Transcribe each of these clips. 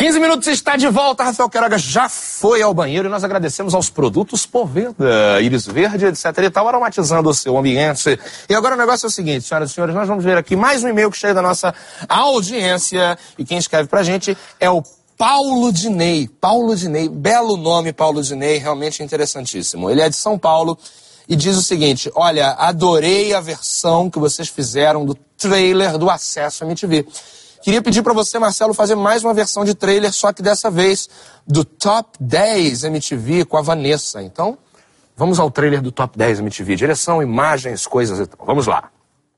15 minutos está de volta, Rafael Queiroga já foi ao banheiro e nós agradecemos aos produtos Poveda, Íris Verde, etc e tal, aromatizando o seu ambiente. E agora o negócio é o seguinte, senhoras e senhores, nós vamos ver aqui mais um e-mail que chega da nossa audiência e quem escreve pra gente é o Paulo Dinei. Paulo Dinei, belo nome Paulo Dinei, realmente interessantíssimo. Ele é de São Paulo e diz o seguinte, olha, adorei a versão que vocês fizeram do trailer do Acesso MTV. Queria pedir para você, Marcelo, fazer mais uma versão de trailer, só que dessa vez do Top 10 MTV com a Vanessa. Então, vamos ao trailer do Top 10 MTV. Direção, imagens, coisas e tal. Vamos lá.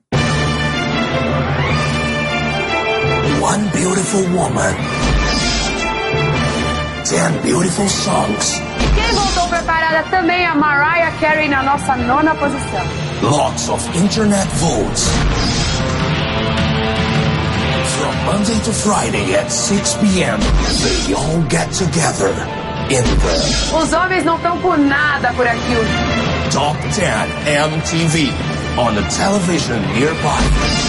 One beautiful woman. 10 beautiful songs. Quem voltou preparada também é a Mariah Carey na nossa 9ª posição. Lots of internet votes. From Monday to Friday at 6 p.m., they all get together in the Os homens não estão por nada por aqui. Top 10 MTV on the television nearby.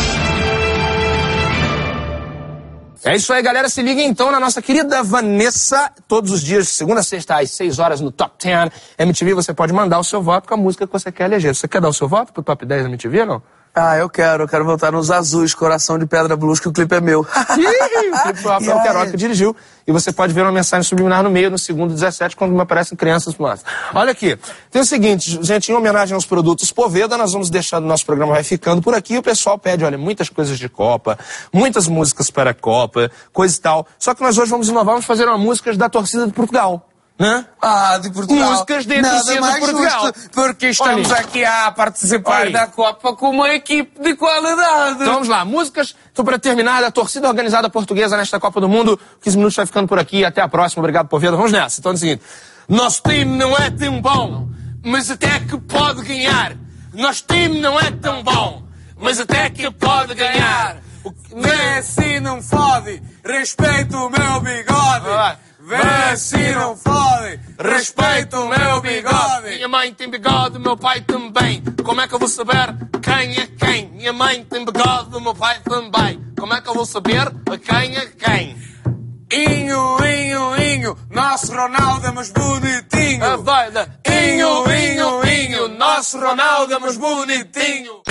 É isso aí, galera. Se liga então na nossa querida Vanessa. Todos os dias, de segunda a sexta, às 6 horas, no Top 10 MTV, você pode mandar o seu voto com a música que você quer eleger. Você quer dar o seu voto pro Top 10 MTV ou não? Ah, eu quero votar nos Azuis, Coração de Pedra Blues, que o clipe é meu. O clipe foi o Rafael Queiroga que dirigiu. E você pode ver uma mensagem subliminar no meio, no segundo 17, quando me aparecem crianças fumadas. Olha aqui, tem o seguinte, gente, em homenagem aos produtos Poveda, nós vamos deixando, nosso programa vai ficando por aqui. O pessoal pede, olha, muitas coisas de Copa, muitas músicas para a Copa, coisa e tal. Só que nós hoje vamos inovar, vamos fazer uma música da torcida de Portugal. Né? Ah, de Portugal. Músicas de Nada torcida mais de Portugal. justo, porque estamos aqui a participar da Copa com uma equipe de qualidade. Então vamos lá, músicas, então para terminar, da torcida organizada portuguesa nesta Copa do Mundo. 15 minutos vai ficando por aqui, até a próxima, obrigado Poveda, vamos nessa. Então é o seguinte, nosso time não é tão bom, mas até que pode ganhar. Nosso time não é tão bom, mas até que pode ganhar. Messi não fode, respeita o meu bigode. Messi não fode, respeita o meu bigode. Minha mãe tem bigode, meu pai também. Como é que eu vou saber quem é quem? Minha mãe tem bigode, meu pai também. Como é que eu vou saber quem é quem? Inho, inho, inho, nosso Ronaldo é mais bonitinho. Inho, inho, inho, nosso Ronaldo é mais bonitinho.